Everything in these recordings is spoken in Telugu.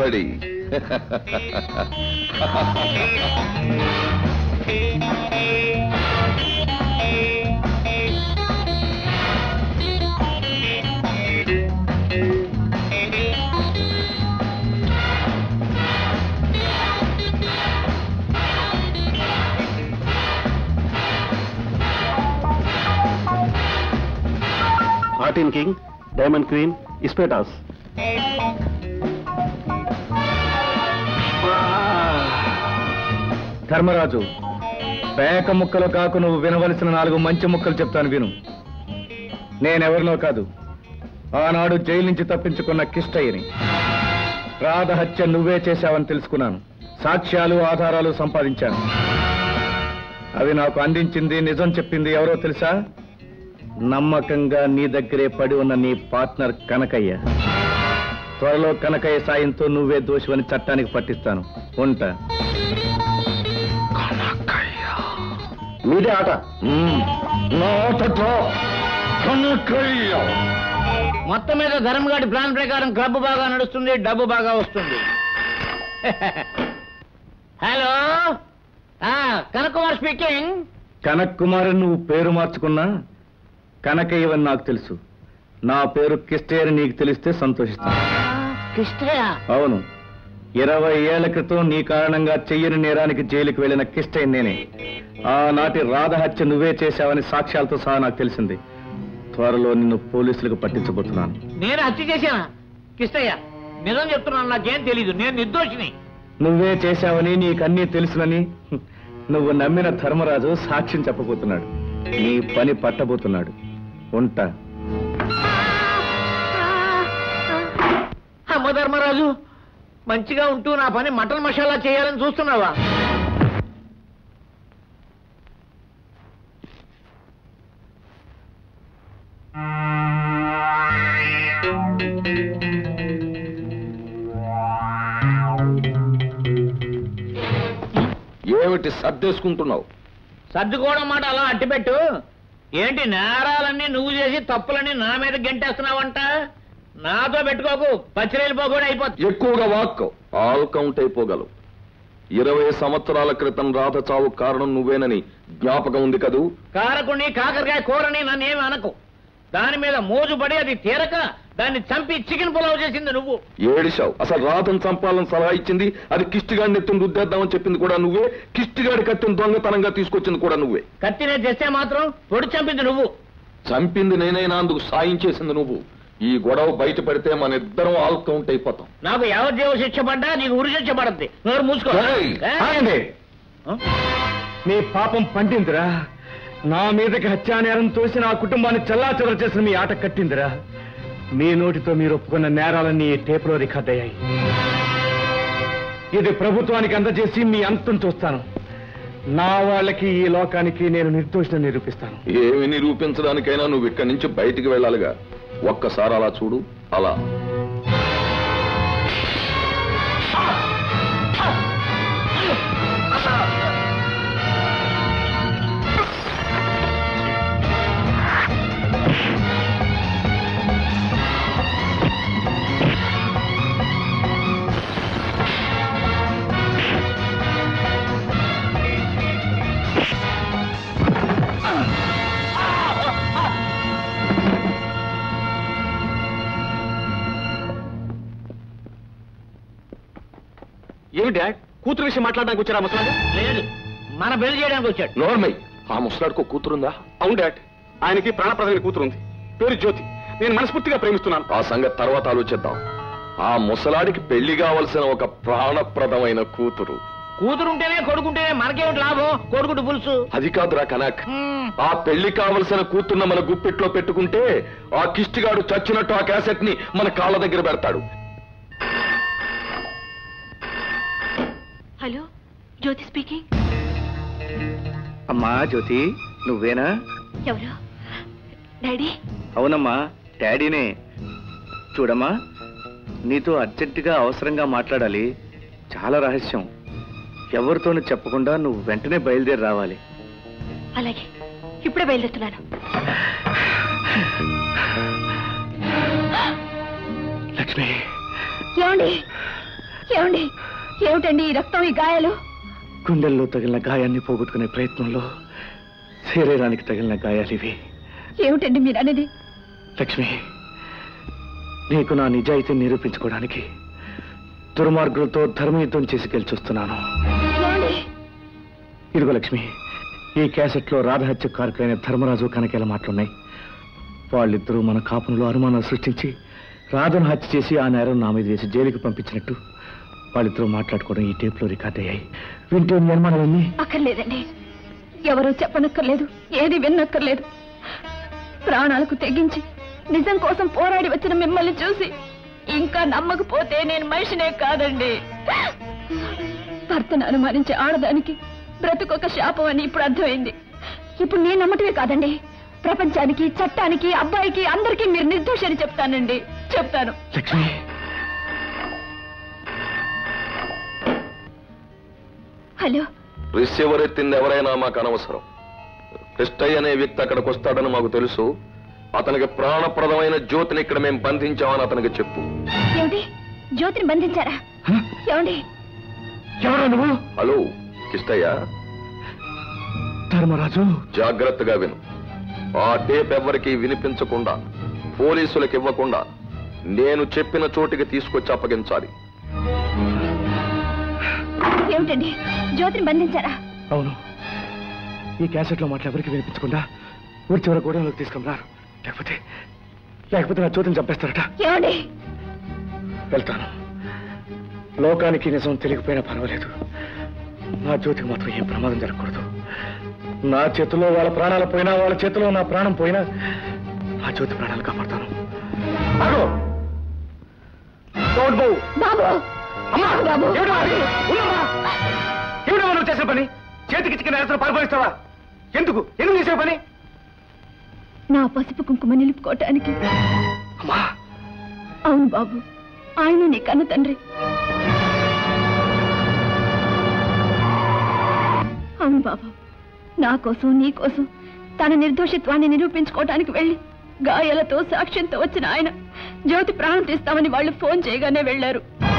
Study. Martin King, Diamond Queen, Ispetas. Dharmaraju, పేక ముక్కలు కాకు నువ్వు వినవలసిన 4 మంచి ముక్కలు చెప్తాను విను. నేనెవరినో కాదు, ఆనాడు జైలు నుంచి తప్పించుకున్న కిష్టయ్యని. రాధ హత్య నువ్వే చేశావని తెలుసుకున్నాను. సాక్ష్యాలు ఆధారాలు సంపాదించాను. అవి నాకు అందించింది, నిజం చెప్పింది ఎవరో తెలుసా? నమ్మకంగా నీ దగ్గరే పడి ఉన్న నీ పార్ట్నర్ కనకయ్య. త్వరలో కనకయ్య సాయంతో నువ్వే దోషివని చట్టానికి పట్టిస్తాను. ఉంటా. మీదే ఆట. మొత్తం మీద ధర్మగాడి ప్లాన్ ప్రకారం క్లబ్ బాగా నడుస్తుంది, డబ్బు బాగా వస్తుంది. Hello, Kanakumar speaking. కనక్ కుమార్ నువ్వు పేరు మార్చుకున్నా కనకయ్యవని నాకు తెలుసు. నా పేరు కిష్టయ్య అని నీకు తెలిస్తే సంతోషిస్తాను. కిష్టయ్య? అవును. 20 ఏళ్ల క్రితం నీ కారణంగా చెయ్యని నేరానికి జైలుకి వెళ్లిన కిష్టయ్య నేనే. ఆనాటి రాధ హత్య నువ్వే చేశావని సాక్ష్యాలతో సహా నాకు తెలిసింది. త్వరలో నిన్ను పోలీసులకు పట్టించబోతున్నాను. నేను హత్య చేశానా? కిష్టయ్య, నిజం చెప్తున్నాను, నాకేం తెలీదు, నేను నిర్దోషిని. నువ్వే చేశావని నీకన్నీ తెలుసునని నువ్వు నమ్మిన ధర్మరాజు సాక్ష్యం చెప్పబోతున్నాడు. నీ పని పట్టబోతున్నాడు. ఉంటా. అమ్మ ధర్మరాజు, మంచిగా ఉంటూ నా పని మటన్ మసాలా చేయాలని చూస్తున్నావా? ఏమిటి సర్దేసుకుంటున్నావు? సర్దుకోవడం మాట అలా అట్టిపెట్టు. ఏంటి నేరాలన్నీ నువ్వు చేసి తప్పులన్నీ నా మీద గెంటేస్తున్నావంట? నాతో పెట్టుకోకు, పచ్చిరేలిపోకుండా అయిపోతుంది. ఎక్కువగా వాక్కో, ఆల్ కౌంట్ అయిపోగలవు. 20 సంవత్సరాల క్రితం రాధ చావు కారణం నువ్వేనని జ్ఞాపకం ఉంది కదూ? కారకుని కాకరకాయ కూరని నన్నేమి అనకు. దాని మీద మోజు పడి అది తీరక దాన్ని చంపి చికెన్ పులావ్ చేసింది నువ్వు. ఏడిశావు. అసలు రాధను చంపాలని సలహా ఇచ్చింది, అది కిష్టిగాడిని ఎత్తుని రుద్దేద్దామని చెప్పింది కూడా నువ్వే. కిష్టిగాడి కత్తిని దొంగతనంగా తీసుకొచ్చింది కూడా నువ్వే. కత్తినే చేస్తే మాత్రం పొడి చంపింది నువ్వు. చంపింది నేనైనా అందుకు సాయం చేసింది నువ్వు. ఈ గొడవ బయట పెడితే మన ఇద్దరం ఆల్ కౌంట్ అయిపోతాం. నాకు యావజ్జీవ శిక్ష పడ్డా నీకు ఉరి శిక్ష పడద్ది. నోరు మూసుకో. మీ పాపం పండిందిరా. నా మీదకి హత్యానేరం తోసి నా కుటుంబాన్ని చల్లాచెదర చేసిన మీ ఆట కట్టిందిరా. మీ నోటితో మీరు ఒప్పుకున్న నేరాలన్నీ ఈ టేపులో రికార్డ్ అయ్యాయి. ఇది ప్రభుత్వానికి అందజేసి మీ అంతం చూస్తాను. నా వాళ్ళకి, ఈ లోకానికి నేను నిర్దోషిని నిరూపిస్తాను. ఏమి నిరూపించడానికైనా నువ్వు ఇక్కడి నుంచి బయటికి వెళ్ళాలిగా. ఒక్కసారి అలా చూడు. అలా ఏమి డాడ్, కూతురు విషయం మాట్లాడడానికి వచ్చారా ముసలాడు? లేదు, మన పెళ్లి చేయడానికి వచ్చాడు. నోర్మై, ఆ ముసలాడుకో కూతురుందా? అవును డాడ్, ఆయనకి ప్రాణప్రదమైన కూతురుంది. పేరు జ్యోతి. నేను మనస్ఫూర్తిగా ప్రేమిస్తున్నాను. ఆ సంగతి తర్వాత ఆలోచిద్దాం. ఆ ముసలాడికి పెళ్లి కావలసిన ఒక ప్రాణప్రదమైన కూతురు. కూతురుంటేనే కొడుకుంటేనే మనకేమిటి లాభం? కొడుకుడు పులుసు. అది కాదురా కనక్. ఆ పెళ్లి కావలసిన కూతుర్న మన గుప్పిట్లో పెట్టుకుంటే ఆ కిష్టిగాడు చచ్చినట్టు ఆ క్యాసెట్ ని మన కాళ్ళ దగ్గర పెడతాడు. Hello, Jyothi speaking. అమ్మా జ్యోతి, నువ్వేనా? ఎవరు? డాడీ? అవునమ్మా, డాడీనే. చూడమ్మా, నీతో అర్జెంటుగా అవసరంగా మాట్లాడాలి. చాలా రహస్యం. ఎవరితోనూ చెప్పకుండా నువ్వు వెంటనే బయలుదేరి రావాలి. అలాగే, ఇప్పుడే బయలుదేరుతున్నాను. లక్ష్మి, ఏమండి? ఏమండి? ఏమిటండి ఈ రక్తం, ఈ గాయాలు? గుండెల్లో తగిలిన గాయాన్ని పోగొట్టుకునే ప్రయత్నంలో శరీరానికి తగిలిన గాయాలు ఇవి. ఏమిటండి మీరు అనేది? లక్ష్మి, నీకు నా నిజాయితీని నిరూపించుకోవడానికి దుర్మార్గులతో ధర్మయుద్ధం చేసి గెలిచొస్తున్నాను. ఇదిగో లక్ష్మి, ఈ క్యాసెట్లో రాధహత్య కారకులైన ధర్మరాజు కనకేల మాటలున్నాయి. వాళ్ళిద్దరూ మన కాపునలో అనుమానాలు సృష్టించి రాధను హత్య చేసి ఆ నేరం నా మీద వేసి జైలుకి పంపించినట్టు వాళ్ళిద్దరూ మాట్లాడుకోవడం ఈ టేప్లో రికార్డ్ అయ్యాయి. వింటే మీ అనుమానాలన్నీ. అక్కర్లేదండి, ఎవరూ చెప్పనక్కర్లేదు, ఏది విన్నక్కర్లేదు. ప్రాణాలకు తెగించి నిజం కోసం పోరాడి వచ్చిన మిమ్మల్ని చూసి ఇంకా నమ్మకపోతే నేను మనిషినే కాదండి. భర్తను అనుమానించే ఆడదానికి బ్రతుకొక శాపం అని ఇప్పుడు అర్థమైంది. ఇప్పుడు నేను నమ్మటమే కాదండి, ప్రపంచానికి, చట్టానికి, అబ్బాయికి, అందరికీ మీరు నిర్దోషి అని చెప్తానండి. చెప్తాను. లక్ష్మి, హలో. రిసీవర్ ఎత్తింది ఎవరైనా మాకు అనవసరం. కృష్ణయ్య అనే వ్యక్తి అక్కడికి వస్తాడని మాకు తెలుసు. అతనికి ప్రాణప్రదమైన జ్యోతిని ఇక్కడ మేము బంధించామని అతనికి చెప్పు. ఏమిటి? జ్యోతిని బంధించారా? ఏమండి? ఎవరు నువ్వు? హలో కృష్ణయ్య. ధర్మరాజు, జాగ్రత్తగా విను. ఆ టేప్ ఎవరికి వినిపించకుండా, పోలీసులకు ఇవ్వకుండా నేను చెప్పిన చోటికి తీసుకొచ్చి అప్పగించాలి. ఏమిటండి? జ్యోతిని బంధించారా? అవును. ఈ క్యాసెట్లో మాటలు ఎవరికి వినిపించకుండా ఊరి చివరి గోడలోకి తీసుకున్నారు. లేకపోతే నా జ్యోతిని చంపేస్తారట. ఏమండి? వెళ్తాను. లోకానికి నిజం తెలియకపోయినా పర్వాలేదు, నా జ్యోతికి మాత్రం ఏం ప్రమాదం జరగకూడదు. నా చేతిలో వాళ్ళ ప్రాణాలు పోయినా, వాళ్ళ చేతిలో నా ప్రాణం పోయినా నా జ్యోతి ప్రాణాలు కాపాడతాను. ఏమిటో నువ్వు చేసే పని? చేతికి చిక్కిన నేరస్తులు పరిపాలిస్తావా? ఎందుకు చేసే పని? నా పసుపు కుంకుమ నిలుపుకోవటానికి. అమ్మా, అవును బాబు, ఆయన నీ కన్న తండ్రి. అవును బాబు, నా కోసం, నీ కోసం తన నిర్దోషిత్వాన్ని నిరూపించుకోవటానికి వెళ్ళి గాయాలతో, సాక్ష్యంతో వచ్చిన ఆయన జ్యోతి ప్రాణం తీస్తామని వాళ్ళు ఫోన్ చేయగానే వెళ్లారు.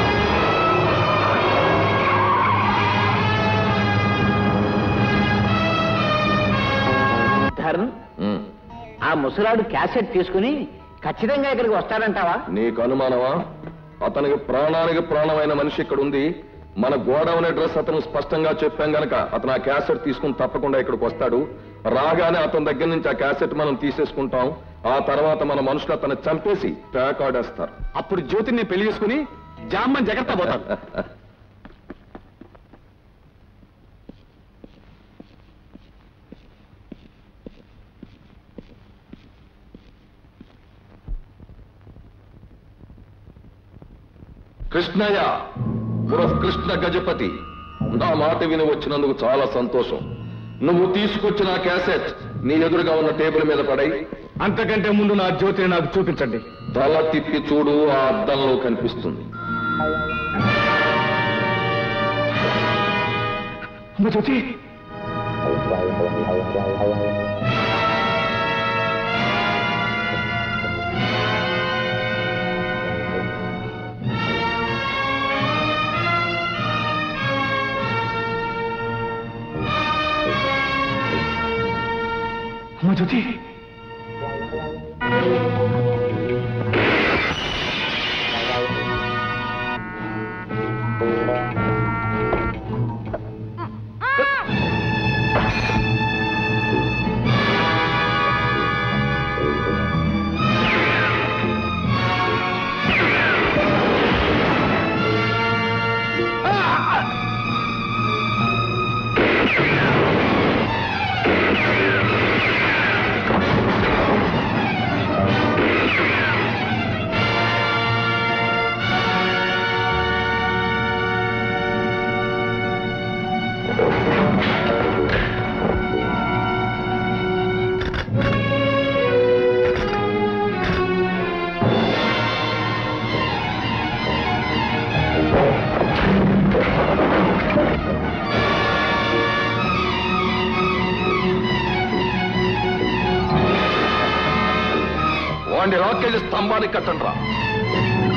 ఆ ముసలాడు క్యాసెట్ తీసుకుని ఖచ్చితంగా ఇక్కడికి వస్తాడంటావా? నీకు అనుమానమా? అతనికి ప్రాణానికి ప్రాణమైన మనిషి ఇక్కడ ఉంది. మన గోడౌన్ అడ్రస్ అతను స్పష్టంగా చెప్పాం గనక అతను ఆ క్యాసెట్ తీసుకుని తప్పకుండా ఇక్కడికి వస్తాడు. రాగానే అతని దగ్గర నుంచి ఆ క్యాసెట్ మనం తీసేసుకుంటాం. ఆ తర్వాత మన మనుషులు అతను చంపేసి పేకాడేస్తారు. అప్పుడు జ్యోతిని పెళ్లి చేసుకుని జామ్మని జగత్తా పోతారు. కృష్ణయ్య ఉరఫ్ కృష్ణ గజపతి, నా మాట విని వచ్చినందుకు చాలా సంతోషం. నువ్వు తీసుకొచ్చిన క్యాసెట్ నీ ఎదురుగా ఉన్న టేబుల్ మీద పడై. అంతకంటే ముందు నా జ్యోతిని నాకు చూపించండి. తల తిప్పి చూడు, ఆ అద్దంలో కనిపిస్తుంది. జ్యోతి, జ్యోతి, వాడిని రాకెళ్ళి స్తంభానికి కట్టండి రా.